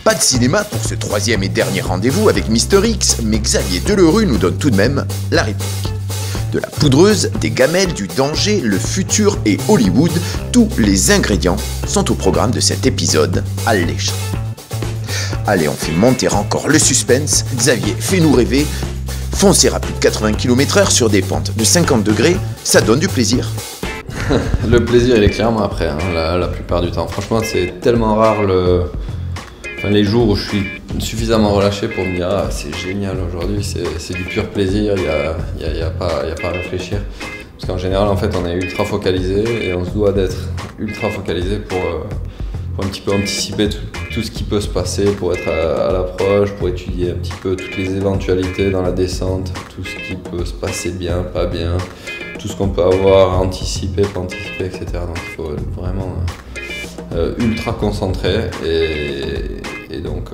Pas de cinéma pour ce troisième et dernier rendez-vous avec Mister X, mais Xavier Delerue nous donne tout de même la réplique. De la poudreuse, des gamelles, du danger, le futur et Hollywood, tous les ingrédients sont au programme de cet épisode alléchant. Allez, on fait monter encore le suspense. Xavier, fais-nous rêver. Foncer à plus de 80 km/h sur des pentes de 50 degrés, ça donne du plaisir. Le plaisir, il est clairement après, hein, la plupart du temps. Franchement, c'est tellement rare les jours où je suis suffisamment relâché pour me dire ah, c'est génial aujourd'hui, c'est du pur plaisir, il n'y a pas à réfléchir. Parce qu'en général, en fait, on est ultra focalisé et on se doit d'être ultra focalisé pour un petit peu anticiper tout ce qui peut se passer, pour être à l'approche, pour étudier un petit peu toutes les éventualités dans la descente, tout ce qui peut se passer bien, pas bien, tout ce qu'on peut avoir à anticiper, pas anticiper, etc. Donc il faut être vraiment ultra concentré et donc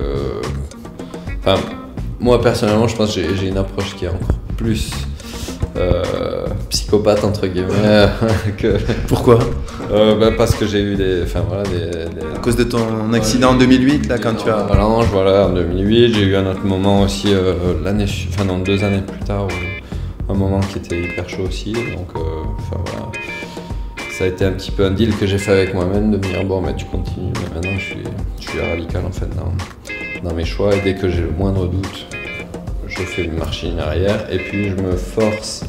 moi personnellement je pense que j'ai une approche qui est encore plus psychopathe entre guillemets que... Pourquoi? Parce que j'ai eu À cause de ton accident en 2008 là quand tu as... Avalanche, voilà, en 2008, j'ai eu un autre moment aussi 2 années plus tard, un moment qui était hyper chaud aussi, donc voilà. Ça a été un petit peu un deal que j'ai fait avec moi-même de me dire bon mais tu continues, mais maintenant je suis radical en fait dans mes choix et dès que j'ai le moindre doute, je fais une marche en arrière et puis je me force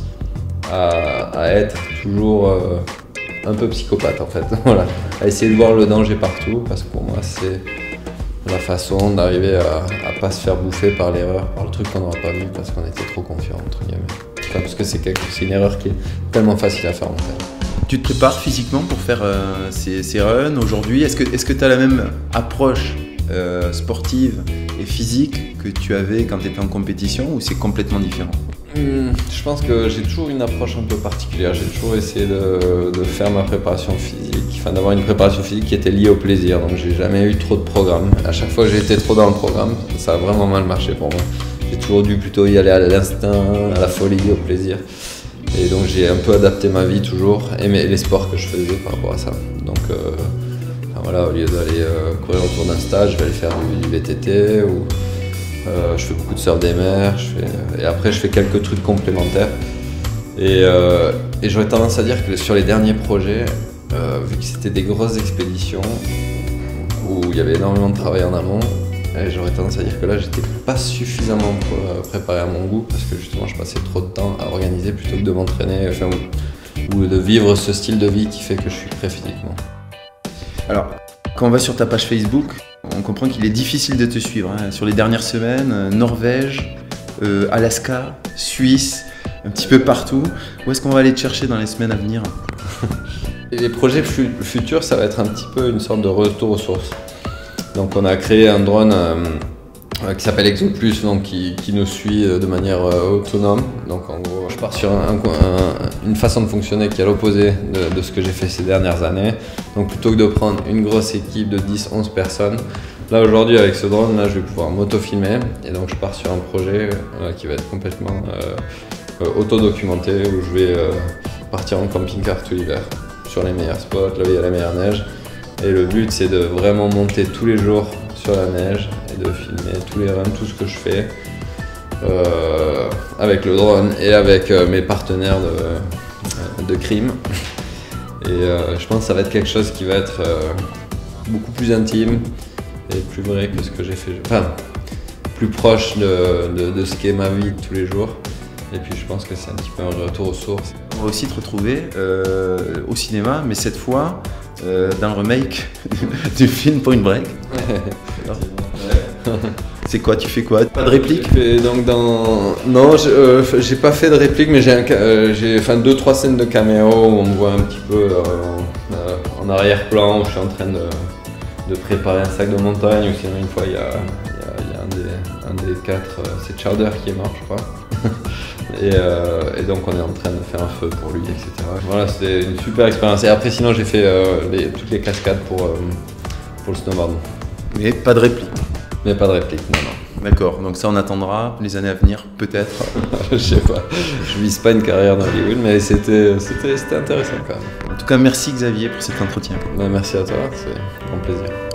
à être toujours un peu psychopathe en fait, voilà, à essayer de voir le danger partout parce que pour moi c'est la façon d'arriver à pas se faire bouffer par l'erreur, par le truc qu'on n'aura pas vu parce qu'on était trop confiant entre guillemets. Enfin, parce que c'est une erreur qui est tellement facile à faire en fait. Tu te prépares physiquement pour faire ces runs aujourd'hui? Est-ce que tu as la même approche sportive et physique que tu avais quand tu étais en compétition ou c'est complètement différent? Je pense que j'ai toujours une approche un peu particulière. J'ai toujours essayé de faire ma préparation physique, d'avoir une préparation physique qui était liée au plaisir. Donc j'ai jamais eu trop de programme. À chaque fois que j'ai été trop dans le programme, ça a vraiment mal marché pour moi. J'ai toujours dû plutôt y aller à l'instinct, à la folie, au plaisir. Et donc j'ai un peu adapté ma vie toujours et les sports que je faisais par rapport à ça. Donc voilà, au lieu d'aller courir autour d'un stage, je vais aller faire du VTT ou je fais beaucoup de surf des mers, et après je fais quelques trucs complémentaires. Et j'aurais tendance à dire que sur les derniers projets, vu que c'était des grosses expéditions où il y avait énormément de travail en amont, j'aurais tendance à dire que là j'étais pas suffisamment préparé à mon goût parce que justement je passais trop de temps à organiser plutôt que de m'entraîner ou de vivre ce style de vie qui fait que je suis prêt physiquement. Alors, quand on va sur ta page Facebook, on comprend qu'il est difficile de te suivre hein. Sur les dernières semaines, Norvège, Alaska, Suisse, un petit peu partout. Où est-ce qu'on va aller te chercher dans les semaines à venir? Et les projets futurs, ça va être un petit peu une sorte de retour aux sources. Donc on a créé un drone qui s'appelle ExoPlus, donc qui nous suit de manière autonome. Donc en gros, je pars sur une façon de fonctionner qui est à l'opposé de ce que j'ai fait ces dernières années. Donc plutôt que de prendre une grosse équipe de 10-11 personnes, là aujourd'hui avec ce drone, là, je vais pouvoir m'auto-filmer. Et donc je pars sur un projet qui va être complètement auto-documenté où je vais partir en camping-car tout l'hiver sur les meilleurs spots, là où il y a la meilleure neige. Et le but c'est de vraiment monter tous les jours sur la neige et de filmer tous les runs, tout ce que je fais avec le drone et avec mes partenaires de crime. Et je pense que ça va être quelque chose qui va être beaucoup plus intime et plus vrai que ce que j'ai fait, enfin plus proche de ce qu'est ma vie de tous les jours. Et puis je pense que c'est un petit peu un retour aux sources. On va aussi te retrouver au cinéma, mais cette fois dans le remake du film Point Break. C'est quoi? Tu fais quoi? Pas de réplique? Non, j'ai pas fait de réplique, mais j'ai 2-3 scènes de caméo où on me voit un petit peu en arrière-plan, où je suis en train de préparer un sac de montagne, ou sinon une fois il y a un des 4, c'est Chowder qui est mort je crois. Et donc on est en train de faire un feu pour lui, etc. Voilà, c'était une super expérience. Et après sinon j'ai fait toutes les cascades pour le snowboard. Mais pas de réplique? Mais pas de réplique, non. D'accord, donc ça on attendra les années à venir, peut-être. Je sais pas, je vise pas une carrière dans Hollywood, mais c'était intéressant quand même. En tout cas, merci Xavier pour cet entretien. Merci à toi, c'est un grand plaisir.